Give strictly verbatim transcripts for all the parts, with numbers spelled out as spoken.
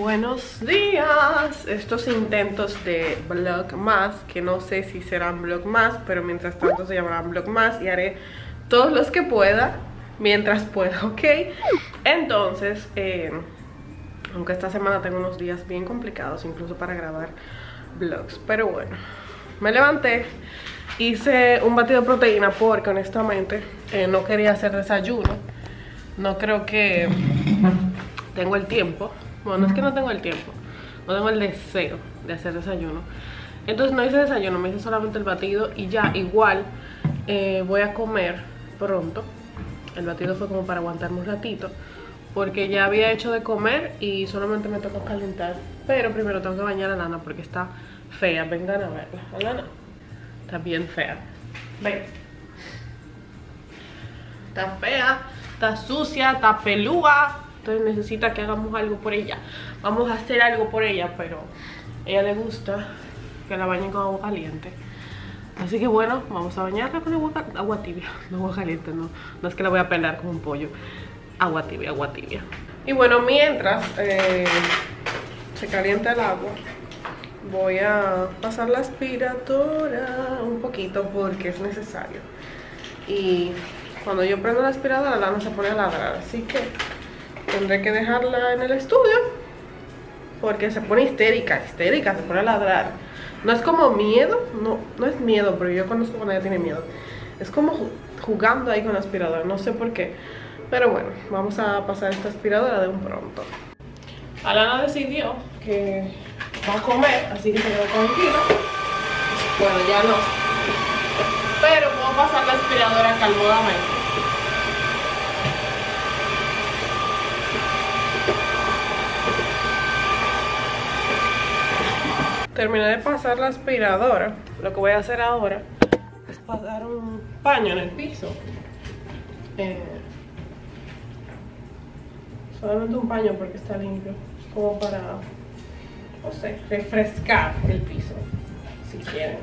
Buenos días. Estos intentos de vlogmas, que no sé si serán vlogmas, pero mientras tanto se llamarán vlogmas y haré todos los que pueda mientras pueda, ¿ok? Entonces, eh, aunque esta semana tengo unos días bien complicados incluso para grabar vlogs, pero bueno, me levanté, hice un batido de proteína porque honestamente eh, no quería hacer desayuno. No creo que tengo el tiempo. Bueno, no es que no tengo el tiempo, no tengo el deseo de hacer desayuno. Entonces no hice desayuno, me hice solamente el batido y ya. Igual eh, voy a comer pronto. El batido fue como para aguantarme un ratito, porque ya había hecho de comer y solamente me tocó calentar. Pero primero tengo que bañar a Lana porque está fea. Vengan a verla. Lana está bien fea. Ven. Está fea, está sucia, está pelúa. Entonces necesita que hagamos algo por ella. Vamos a hacer algo por ella, pero a ella le gusta que la bañen con agua caliente. Así que bueno, vamos a bañarla con agua, agua tibia. No agua caliente, no. No es que la voy a pelar como un pollo. Agua tibia, agua tibia. Y bueno, mientras eh, se calienta el agua, voy a pasar la aspiradora un poquito porque es necesario. Y cuando yo prendo la aspiradora, la no se pone a ladrar. Así que tendré que dejarla en el estudio porque se pone histérica, histérica, se pone a ladrar. No es como miedo, no, no es miedo, pero yo conozco cuando ella tiene miedo. Es como jugando ahí con la aspiradora, no sé por qué. Pero bueno, vamos a pasar esta aspiradora de un pronto. Alana decidió que va a comer, así que se quedó tranquila. Bueno, ya no. Pero puedo pasar la aspiradora calmodamente. Terminé de pasar la aspiradora. Lo que voy a hacer ahora es pasar un paño en el piso. Eh, solamente un paño porque está limpio. Como para, no sé, refrescar el piso, si quieren.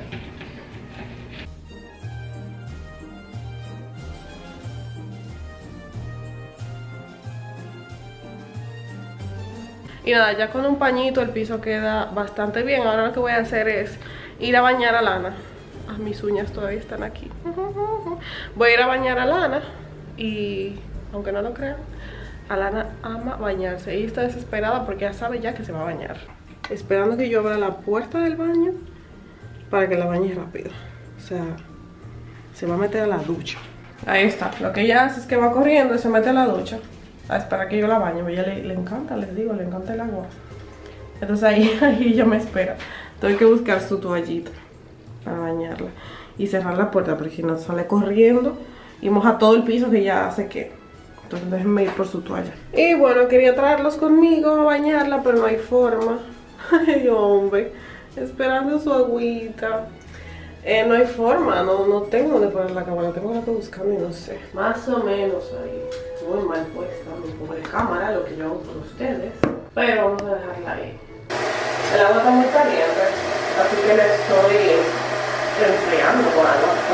Y nada, ya con un pañito el piso queda bastante bien. Ahora lo que voy a hacer es ir a bañar a Lana. Ah, mis uñas todavía están aquí. Voy a ir a bañar a Lana. Y aunque no lo crean, Alana ama bañarse. Ella está desesperada porque ya sabe ya que se va a bañar. Esperando que yo abra la puerta del baño para que la bañe rápido. O sea, se va a meter a la ducha. Ahí está. Lo que ella hace es que va corriendo y se mete a la ducha a esperar que yo la bañe. A ella le, le encanta, les digo, le encanta el agua. Entonces ahí, ahí ella me espera. Tengo que buscar su toallita para bañarla y cerrar la puerta porque si no sale corriendo y moja todo el piso que ya hace que. Entonces déjenme ir por su toalla. Y bueno, quería traerlos conmigo a bañarla, pero no hay forma. Ay, hombre, esperando su agüita. Eh, no hay forma, no, no tengo donde poner la cámara, tengo que estar buscando y no sé. Más o menos ahí, muy mal puesta mi pobre cámara, lo que yo hago por ustedes. Pero vamos a dejarla ahí. El agua está muy caliente, así que la estoy enfriando con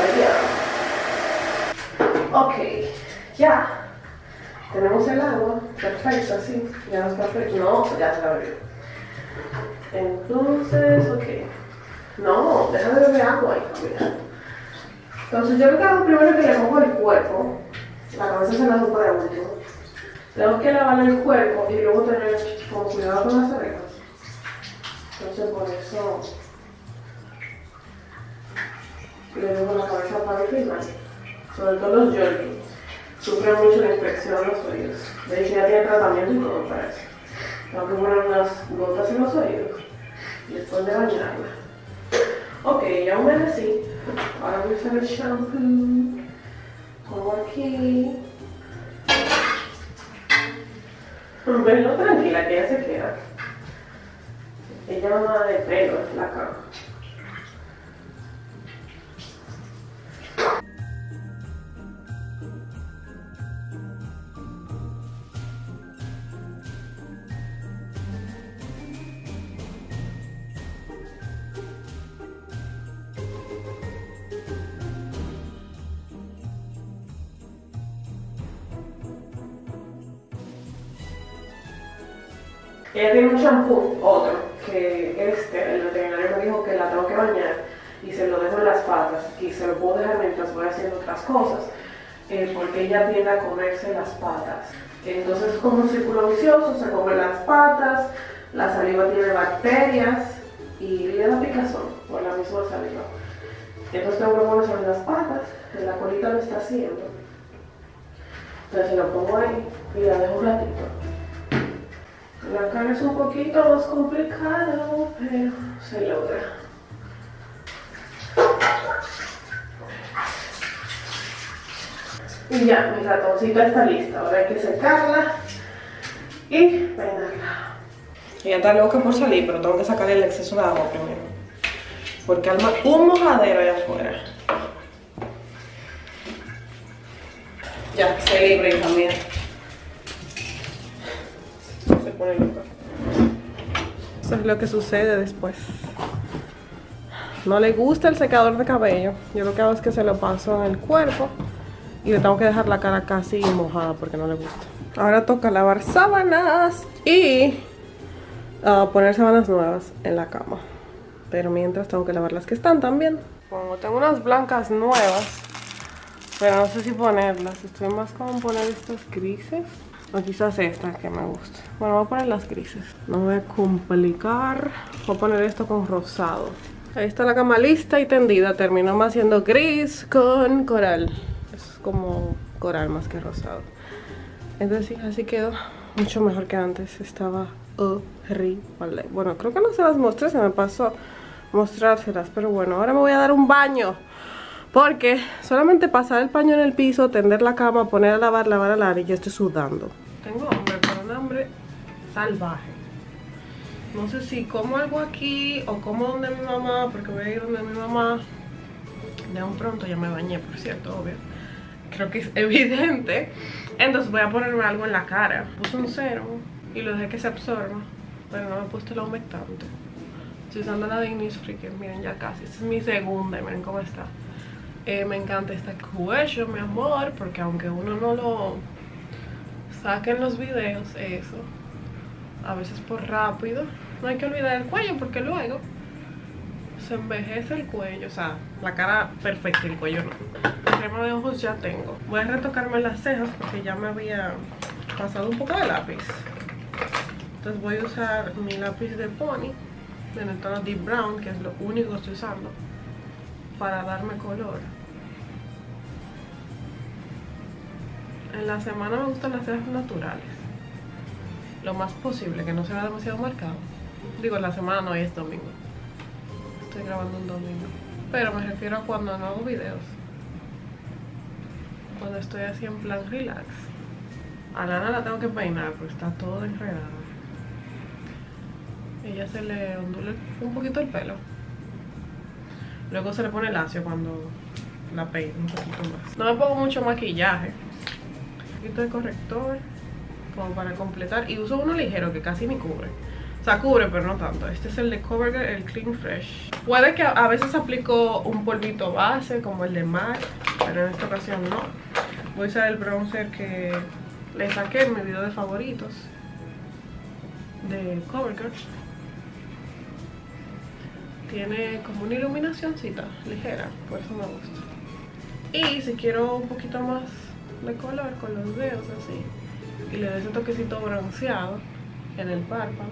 agua fría. Ok, ya. Tenemos el agua, perfecto, así. Ya no está frío. No, ya se abrió. Entonces, ok. No, deja de beber agua ahí, mira. Entonces yo lo que hago primero es que le mojo el cuerpo. La cabeza se la supo de último. Tengo que lavarle el cuerpo y luego tener como cuidado con las orejas. Entonces por eso le dejo la cabeza para el final. Sobre todo los Yorkie sufren mucho la infección en los oídos. De hecho ya tiene tratamiento y todo para eso. Tengo que poner unas gotas en los oídos después de bañarla. Ok, ya humedecí. Ahora voy a usar el shampoo. Pongo aquí. Pero tranquila, que ella se queda. Ella no nada de pelo, es flaca. Ella tiene un shampoo, otro, que este, el veterinario me dijo que la tengo que bañar y se lo dejo en las patas y se lo puedo dejar mientras voy haciendo otras cosas, eh, porque ella tiende a comerse las patas. Entonces es como un círculo vicioso, se come las patas, la saliva tiene bacterias y le da picazón por la misma saliva. Entonces tengo que ponerse en las patas, en la colita lo está haciendo. Entonces lo pongo ahí y la dejo un ratito. La cara es un poquito más complicado, pero se logra. Y ya, mi ratoncita está lista. Ahora hay que secarla y peinarla. Ella está loca por salir, pero tengo que sacarle el exceso de agua primero, porque arma un mojadero allá afuera. Ya, se libre también. Se pone loca. Eso es lo que sucede después. No le gusta el secador de cabello. Yo lo que hago es que se lo paso en el cuerpo y le tengo que dejar la cara casi mojada porque no le gusta. Ahora toca lavar sábanas y uh, poner sábanas nuevas en la cama. Pero mientras tengo que lavar las que están también. Bueno, tengo unas blancas nuevas, pero no sé si ponerlas. Estoy más como en poner estas grises o quizás esta que me gusta. Bueno, voy a poner las grises. No me voy a complicar. Voy a poner esto con rosado. Ahí está la cama lista y tendida. Terminó más siendo gris con coral. Es como coral más que rosado. Entonces sí, así quedó. Mucho mejor que antes. Estaba horrible. Bueno, creo que no se las mostré. Se me pasó mostrárselas. Pero bueno, ahora me voy a dar un baño. Porque solamente pasar el paño en el piso, tender la cama, poner a lavar, lavar a lavar y ya estoy sudando. Tengo hambre, pero un hambre salvaje. No sé si como algo aquí o como donde mi mamá, porque voy a ir donde mi mamá. De un pronto ya me bañé, por cierto, obvio. Creo que es evidente. Entonces voy a ponerme algo en la cara. Puse un serum y lo dejé que se absorba, pero no me he puesto la humectante. Estoy usando la de Innisfree, que miren ya casi. Esta es mi segunda y miren cómo está. Eh, me encanta este cuello, mi amor, porque aunque uno no lo saque en los videos, eso, a veces por rápido, no hay que olvidar el cuello porque luego se envejece el cuello, o sea, la cara perfecta, el cuello no. Crema de ojos ya tengo. Voy a retocarme las cejas porque ya me había pasado un poco de lápiz. Entonces voy a usar mi lápiz de Pony en el tono Deep Brown, que es lo único que estoy usando para darme color. En la semana me gustan las cejas naturales, lo más posible, que no se vea demasiado marcado. Digo, en la semana no, es domingo. Estoy grabando un domingo, pero me refiero a cuando no hago videos, cuando estoy así en plan relax. A Lana la tengo que peinar porque está todo enredada. Ella se le ondula un poquito el pelo. Luego se le pone lacio cuando la peino un poquito más. No me pongo mucho maquillaje. Un poquito de corrector como para completar. Y uso uno ligero que casi ni cubre. O sea, cubre pero no tanto. Este es el de CoverGirl, el Clean Fresh. Puede que a veces aplico un polvito base como el de MAC, pero en esta ocasión no. Voy a usar el bronzer que le saqué en mi video de favoritos de CoverGirl. Tiene como una iluminacióncita ligera, por eso me gusta. Y si quiero un poquito más de color con los dedos así, y le doy ese toquecito bronceado en el párpado.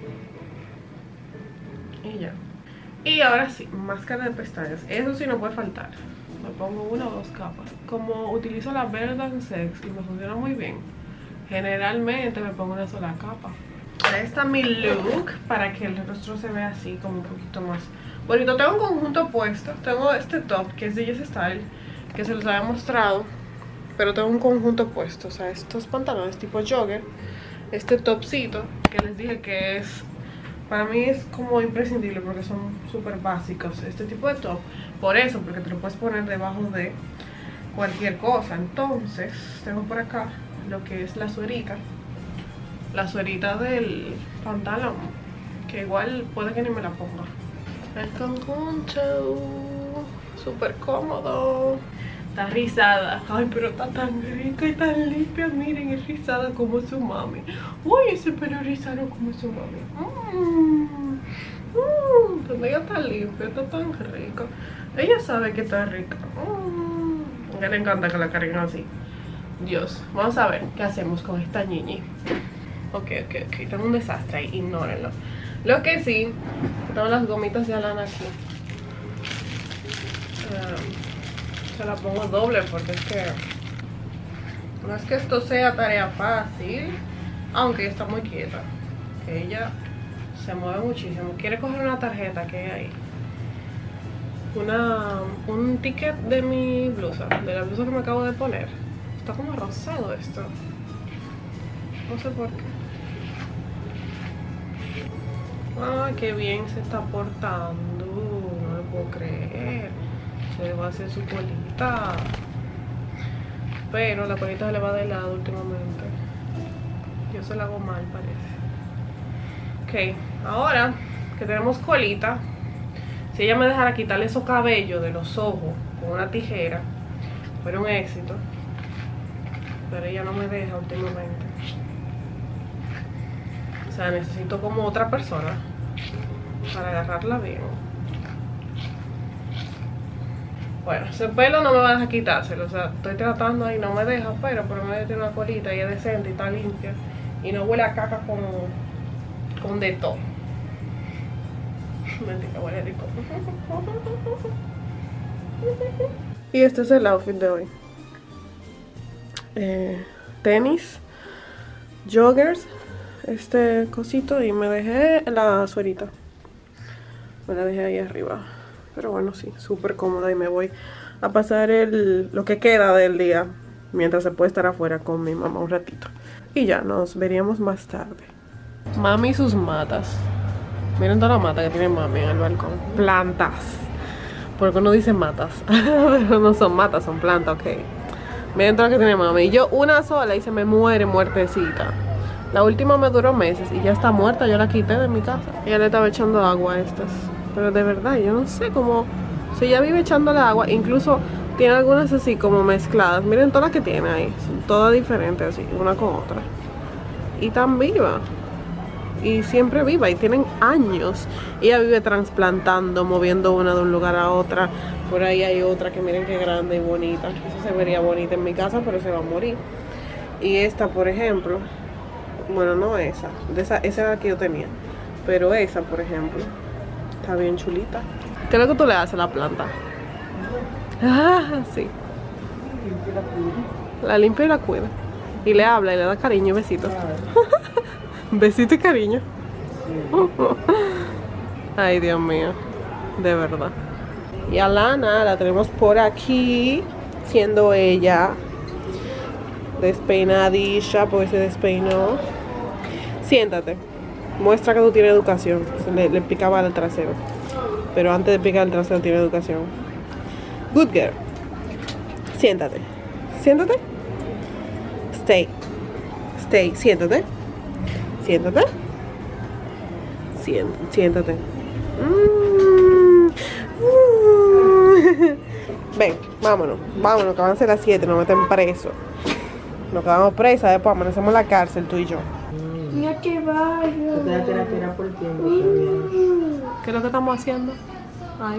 Y ya. Y ahora sí, máscara de pestañas. Eso sí no puede faltar. Me pongo una o dos capas. Como utilizo la Verdant Sex y me funciona muy bien, generalmente me pongo una sola capa. Ahí está mi look para que el rostro se vea así como un poquito más bonito. Tengo un conjunto puesto. Tengo este top que es de Yes Style, que se los había mostrado, pero tengo un conjunto puesto. O sea, estos pantalones tipo jogger, este topcito que les dije que es, para mí es como imprescindible porque son súper básicos. Este tipo de top, por eso, porque te lo puedes poner debajo de cualquier cosa. Entonces tengo por acá lo que es la suerita, la suerita del pantalón, que igual puede que ni me la ponga. El conjunto súper cómodo. Está rizada. Ay, pero está tan rica y tan limpia. Miren, es rizada como su mami. Uy, ese pelo rizado como su mami. Mmm. Mmm. Ella está limpia, está tan rica. Ella sabe que está rica. Mmm. A ella le encanta que la carguen así. Dios. Vamos a ver qué hacemos con esta niña. Ok, ok, ok. Tengo un desastre ahí. Ignórenlo. Lo que sí, tengo las gomitas de Alana aquí. Um, Se la pongo doble porque es que no es que esto sea tarea fácil, aunque está muy quieta, que ella se mueve muchísimo. Quiere coger una tarjeta que hay ahí, una, un ticket de mi blusa, de la blusa que me acabo de poner. Está como rosado esto, no sé por qué. Ah, qué bien se está portando, no lo puedo creer. Se le va a hacer su colita, pero la colita se le va de lado últimamente. Yo se la hago mal, parece. Ok, ahora que tenemos colita, si ella me dejara quitarle esos cabellos de los ojos con una tijera, fuera un éxito. Pero ella no me deja últimamente. O sea, necesito como otra persona para agarrarla bien. Bueno, ese pelo no me va a dejar quitárselo, o sea, estoy tratando y no me deja, pero por lo menos tiene una colita y es decente y está limpia. Y no huele a caca con, con de todo. Mentira, huele rico. Y este es el outfit de hoy. Eh, tenis, joggers, este cosito y me dejé la suerita. Me la dejé ahí arriba. Pero bueno, sí, súper cómoda y me voy a pasar el, lo que queda del día mientras se puede estar afuera con mi mamá un ratito. Y ya, nos veríamos más tarde. Mami y sus matas. Miren toda la mata que tiene mami en el balcón. Plantas. Porque uno dice matas. Pero no son matas, son plantas, ok. Miren todo lo que tiene mami. Y yo una sola y se me muere muertecita. La última me duró meses y ya está muerta. Yo la quité de mi casa. Ella le estaba echando agua a estas. Pero de verdad, yo no sé cómo... Si ella vive echándole agua, incluso tiene algunas así como mezcladas. Miren todas las que tiene ahí. Son todas diferentes así, una con otra. Y tan viva. Y siempre viva. Y tienen años. Ella vive trasplantando, moviendo una de un lugar a otra. Por ahí hay otra que miren qué grande y bonita. Eso se vería bonita en mi casa, pero se va a morir. Y esta, por ejemplo... Bueno, no esa. De esa, esa era la que yo tenía. Pero esa, por ejemplo... Está bien chulita. ¿Qué es lo que tú le haces a la planta? Ah, sí. La limpia y la cuida. Y le habla y le da cariño y besitos. Besito y cariño. Ay, Dios mío. De verdad. Y a Lana la tenemos por aquí. Siendo ella despeinadilla porque se despeinó. Siéntate. Muestra que tú tienes educación. Le, le picaba el trasero. Pero antes de picar el trasero tiene educación. Good girl. Siéntate. Siéntate. Stay. Stay. Siéntate. Siéntate. Siéntate. Siéntate. Mm. Mm. Ven, vámonos. Vámonos, que van a ser las siete. Nos meten preso. Nos quedamos presas. Después amanecemos en la cárcel, tú y yo. No te vayas. ¿Qué es lo que estamos haciendo? Ay.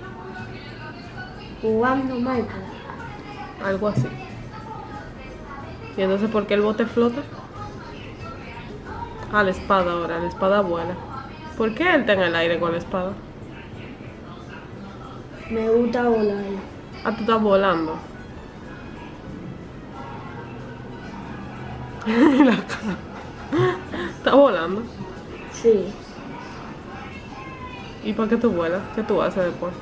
Jugando Michael. Algo así. ¿Y entonces por qué el bote flota? Ah, la espada ahora. La espada vuela. ¿Por qué él está en el aire con la espada? Me gusta volar. Ah, tú estás volando. La cara. ¿Estás volando? Sí. ¿Y por qué tú vuelas? ¿Qué tú haces después?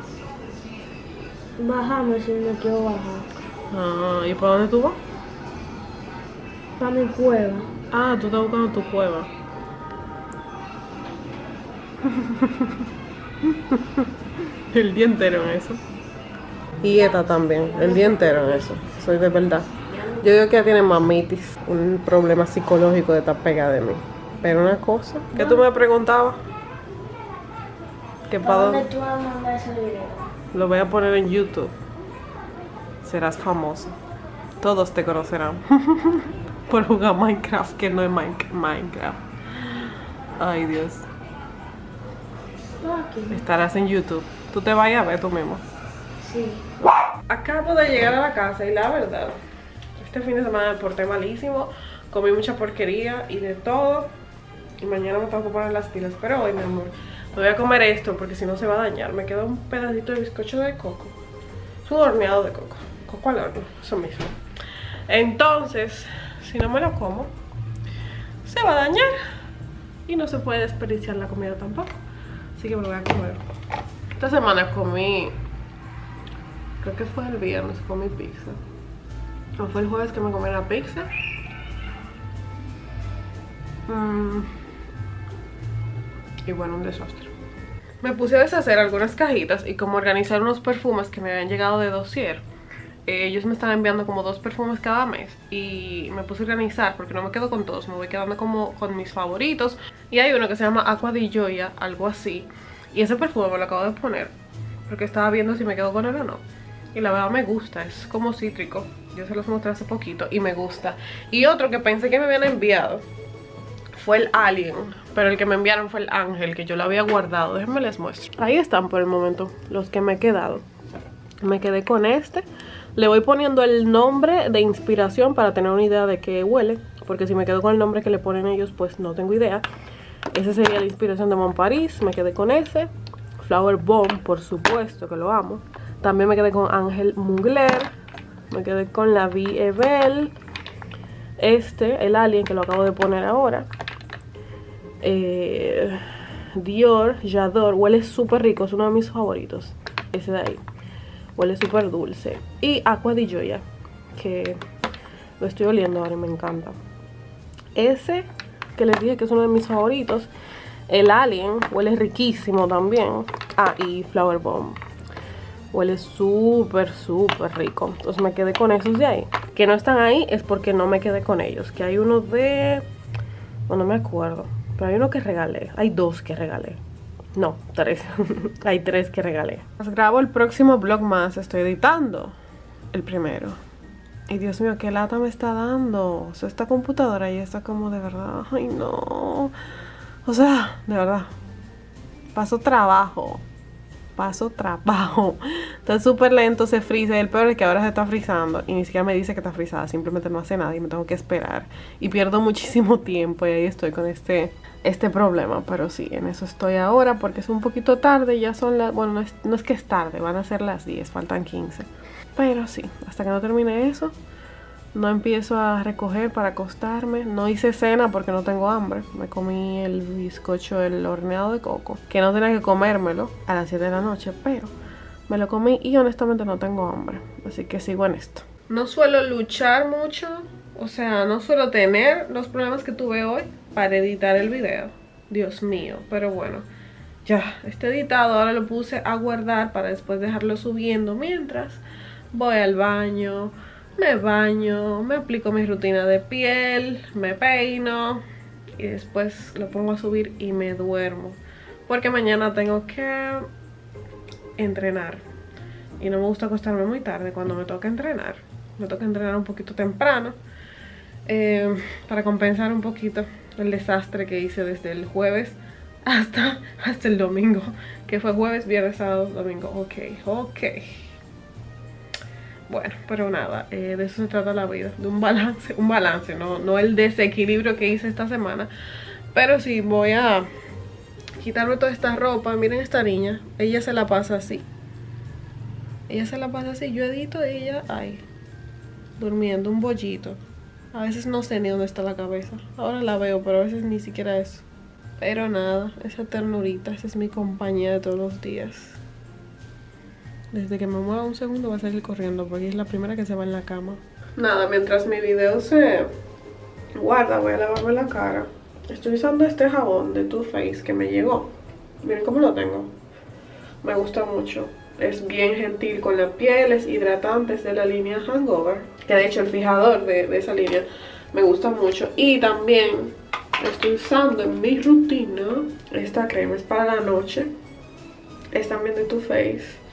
Bajame si no quiero bajar. Ah, ¿y para dónde tú vas? Para mi cueva. Ah, tú estás buscando tu cueva. El día entero en eso. Y esta también, el día entero en eso. Soy de verdad. Yo digo que ella tiene mamitis, un problema psicológico de estar pegada de mí. Pero una cosa, ¿qué tú me preguntabas? ¿Qué ¿Para para dónde dónde? tú vas a mandar ese video? Lo voy a poner en YouTube. serás famoso. Todos te conocerán por jugar Minecraft, que no es Minecraft. Ay, Dios. Estarás en YouTube. Tú te vayas a ver tú mismo. Sí. Acabo de llegar a la casa y la verdad, este fin de semana me porté malísimo. Comí mucha porquería y de todo. Y mañana me tengo que poner las pilas. Pero hoy, mi amor, me voy a comer esto porque si no se va a dañar. Me queda un pedacito de bizcocho de coco. Es un horneado de coco. Coco al horno, eso mismo. Entonces, si no me lo como, se va a dañar. Y no se puede desperdiciar la comida tampoco. Así que me lo voy a comer. Esta semana comí, creo que fue el viernes, comí pizza. O fue el jueves que me comí la pizza. Mm. Y bueno, un desastre. Me puse a deshacer algunas cajitas y como organizar unos perfumes que me habían llegado de dossier. eh, Ellos me están enviando como dos perfumes cada mes. Y me puse a organizar porque no me quedo con todos. Me voy quedando como con mis favoritos. Y hay uno que se llama Acqua di Gioia, algo así. Y ese perfume me lo acabo de poner porque estaba viendo si me quedo con él o no. Y la verdad me gusta, es como cítrico. Yo se los mostré hace poquito y me gusta. Y otro que pensé que me habían enviado fue el Alien, pero el que me enviaron fue el Ángel, que yo lo había guardado. Déjenme les muestro. Ahí están por el momento los que me he quedado. Me quedé con este. Le voy poniendo el nombre de inspiración para tener una idea de qué huele, porque si me quedo con el nombre que le ponen ellos, pues no tengo idea. Ese sería la inspiración de Mon Paris. Me quedé con ese. Flower Bomb, por supuesto que lo amo. También me quedé con Ángel Mugler. Me quedé con la Vie Belle. Este, el Alien, que lo acabo de poner ahora. Eh, Dior, J'adore. Huele súper rico, es uno de mis favoritos. Ese de ahí. Huele súper dulce. Y Acqua di Gioia, que lo estoy oliendo ahora y me encanta. Ese, que les dije que es uno de mis favoritos. El Alien, huele riquísimo también. Ah, y Flower Bomb. Huele súper, súper rico. Entonces me quedé con esos de ahí. Que no están ahí es porque no me quedé con ellos. Que hay uno de... Bueno, no me acuerdo. Pero hay uno que regalé. Hay dos que regalé. No, tres. Hay tres que regalé. Pues grabo el próximo vlog más. Estoy editando el primero. Y Dios mío, qué lata me está dando. O sea, esta computadora ya está como de verdad. Ay, no. O sea, de verdad. Paso trabajo. Paso trabajo. Está súper lento, se frisa. El peor es que ahora se está frizando y ni siquiera me dice que está frizada. Simplemente no hace nada y me tengo que esperar. Y pierdo muchísimo tiempo y ahí estoy con este, este problema. Pero sí, en eso estoy ahora porque es un poquito tarde. Ya son las... Bueno, no es, no es que es tarde. Van a ser las diez. Faltan quince. Pero sí, hasta que no termine eso, no empiezo a recoger para acostarme. No hice cena porque no tengo hambre. Me comí el bizcocho, el horneado de coco, que no tenía que comérmelo a las siete de la noche, pero me lo comí y honestamente no tengo hambre. Así que sigo en esto. No suelo luchar mucho, o sea, no suelo tener los problemas que tuve hoy para editar el video. Dios mío, pero bueno, ya está editado. Ahora lo puse a guardar para después dejarlo subiendo mientras voy al baño. Me baño, me aplico mi rutina de piel, me peino y después lo pongo a subir y me duermo. Porque mañana tengo que entrenar. Y no me gusta acostarme muy tarde cuando me toca entrenar. Me toca entrenar un poquito temprano. Eh, para compensar un poquito el desastre que hice desde el jueves hasta, hasta el domingo. Que fue jueves, viernes, sábado, domingo. Ok, ok. Bueno, pero nada, eh, de eso se trata la vida, de un balance, un balance, no, no el desequilibrio que hice esta semana. Pero sí, voy a quitarme toda esta ropa. Miren esta niña, ella se la pasa así. Ella se la pasa así, yo edito y ella, ay, durmiendo, un bollito. A veces no sé ni dónde está la cabeza. Ahora la veo, pero a veces ni siquiera eso. Pero nada, esa ternurita, esa es mi compañía de todos los días. Desde que me mueva un segundo va a salir corriendo porque es la primera que se va en la cama. Nada, mientras mi video se guarda voy a lavarme la cara. Estoy usando este jabón de Too Faced que me llegó. Miren cómo lo tengo. Me gusta mucho. Es bien gentil con la piel, es hidratante, es de la línea Hangover. Que de hecho el fijador de, de esa línea me gusta mucho. Y también estoy usando en mi rutina esta crema, es para la noche. Es también de Too Faced.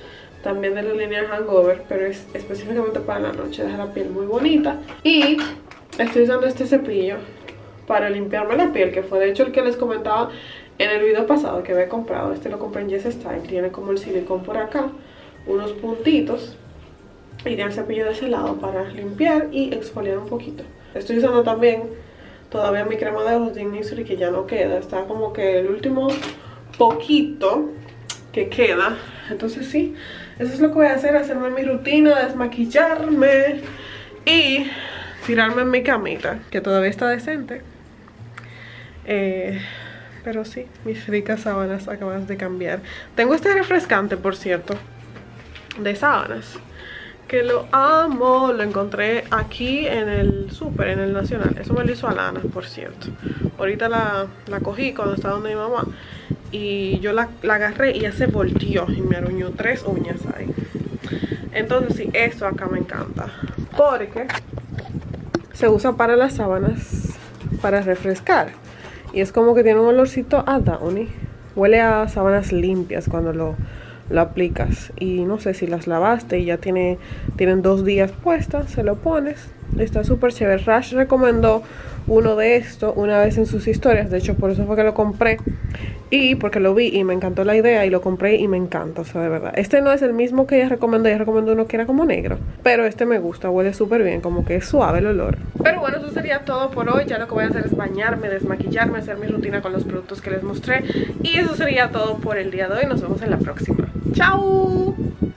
también de la línea Hangover, pero es específicamente para la noche, deja la piel muy bonita. Y estoy usando este cepillo para limpiarme la piel, que fue de hecho el que les comentaba en el video pasado que había comprado. Este lo compré en Yes Style, tiene como el silicón por acá, unos puntitos, y tiene el cepillo de ese lado para limpiar y exfoliar un poquito. Estoy usando también todavía mi crema de ojos de Innisfree, que ya no queda, está como que el último poquito que queda. Entonces sí, eso es lo que voy a hacer, hacerme mi rutina, desmaquillarme y tirarme en mi camita, que todavía está decente. Eh, pero sí, mis ricas sábanas acaban de cambiar. Tengo este refrescante, por cierto, de sábanas, que lo amo. Lo encontré aquí en el súper, en el Nacional. Eso me lo hizo Alana, por cierto. Ahorita la, la cogí cuando estaba donde mi mamá, y yo la, la agarré y ya se volteó y me aruñó tres uñas ahí. Entonces sí, esto acá me encanta, porque se usa para las sábanas, para refrescar, y es como que tiene un olorcito a Downy. Huele a sábanas limpias cuando lo, lo aplicas. Y no sé si las lavaste y ya tiene, tienen dos días puestas, se lo pones. Está súper chévere. Rash recomendó uno de estos una vez en sus historias. De hecho, por eso fue que lo compré. Y porque lo vi y me encantó la idea y lo compré y me encanta, o sea, de verdad. Este no es el mismo que ella recomendó, ella recomendó uno que era como negro, pero este me gusta, huele súper bien, como que es suave el olor. Pero bueno, eso sería todo por hoy. Ya lo que voy a hacer es bañarme, desmaquillarme, hacer mi rutina con los productos que les mostré. Y eso sería todo por el día de hoy. Nos vemos en la próxima. ¡Chao!